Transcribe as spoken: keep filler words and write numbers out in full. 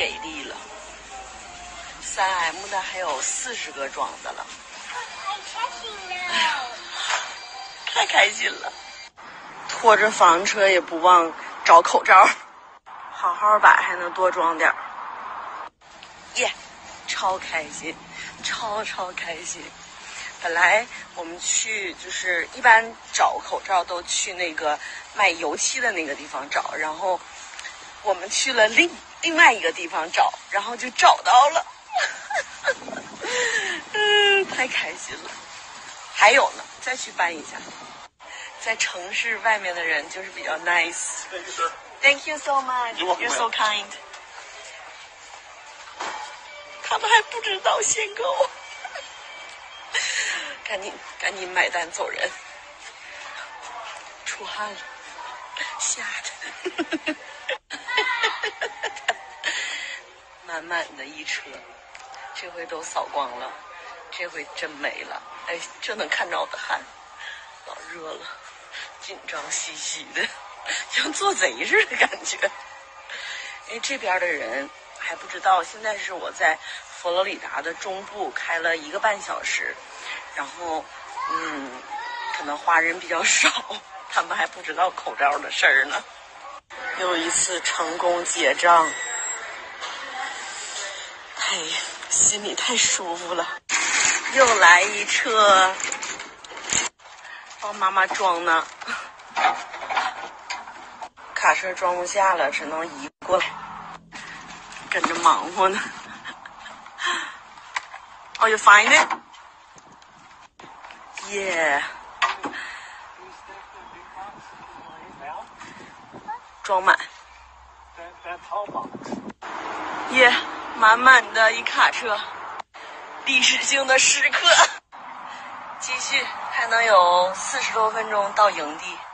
给力了。三 M 的还有四十个装的了。哎呀，太开心了！拖着房车也不忘找口罩，好好摆还能多装点儿。耶，超开心，超超开心！本来我们去就是一般找口罩都去那个卖油漆的那个地方找，然后我们去了另另外一个地方找，然后就找到了。嗯，太开心了！还有呢，再去搬一下。在城市外面的人就是比较 nice。Thank you so much. You're so kind. 他们还不知道限购，赶紧赶紧买单走人。出汗了，吓的。满满的一车，这回都扫光了，这回真没了。哎，这能看着我的汗，老热了，紧张兮兮的，像做贼似的感觉。哎，这边的人还不知道，现在是我在佛罗里达的中部开了一个半小时，然后嗯，可能华人比较少，他们还不知道口罩的事儿呢。又一次成功结账。太心里太舒服了，又来一车，帮妈妈装呢。卡车装不下了，只能移过来，跟着忙活呢。Oh, you find it? Yeah. 装满。耶。Yeah.满满的一卡车，历史性的时刻。继续，还能有四十多分钟到营地。